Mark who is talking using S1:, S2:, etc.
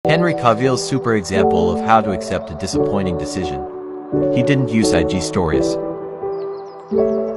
S1: Henry Cavill's super example of how to accept a disappointing decision. He didn't use IG stories.